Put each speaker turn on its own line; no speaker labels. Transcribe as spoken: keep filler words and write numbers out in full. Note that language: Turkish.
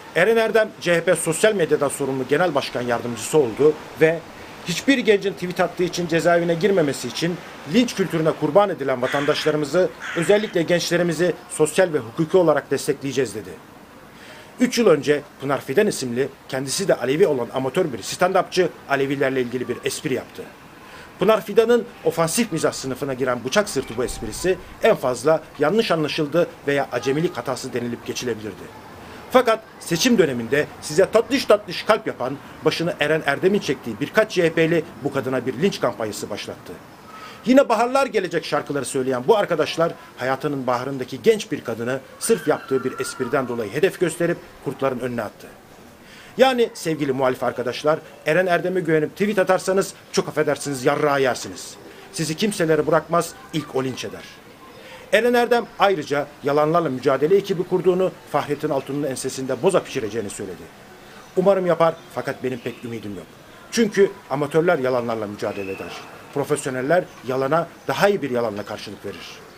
Eren Erdem, C H P sosyal medyadan sorumlu genel başkan yardımcısı oldu ve hiçbir gencin tweet attığı için cezaevine girmemesi için linç kültürüne kurban edilen vatandaşlarımızı, özellikle gençlerimizi sosyal ve hukuki olarak destekleyeceğiz dedi. Üç yıl önce Pınar Fidan isimli, kendisi de Alevi olan amatör bir stand-upçı Alevilerle ilgili bir espri yaptı. Pınar Fidan'ın ofansif mizah sınıfına giren bıçak sırtı bu esprisi en fazla yanlış anlaşıldı veya acemilik hatası denilip geçilebilirdi. Fakat seçim döneminde size tatlış tatlış kalp yapan, başını Eren Erdem'in çektiği birkaç C H P'li bu kadına bir linç kampanyası başlattı. Yine baharlar gelecek şarkıları söyleyen bu arkadaşlar hayatının baharındaki genç bir kadını sırf yaptığı bir espriden dolayı hedef gösterip kurtların önüne attı. Yani sevgili muhalif arkadaşlar, Eren Erdem'e güvenip tweet atarsanız çok affedersiniz yarrağı yersiniz. Sizi kimselere bırakmaz, ilk o linç eder. Eren Erdem ayrıca yalanlarla mücadele ekibi kurduğunu, Fahrettin Altun'un ensesinde boza pişireceğini söyledi. Umarım yapar fakat benim pek ümidim yok. Çünkü amatörler yalanlarla mücadele eder. Profesyoneller yalana daha iyi bir yalanla karşılık verir.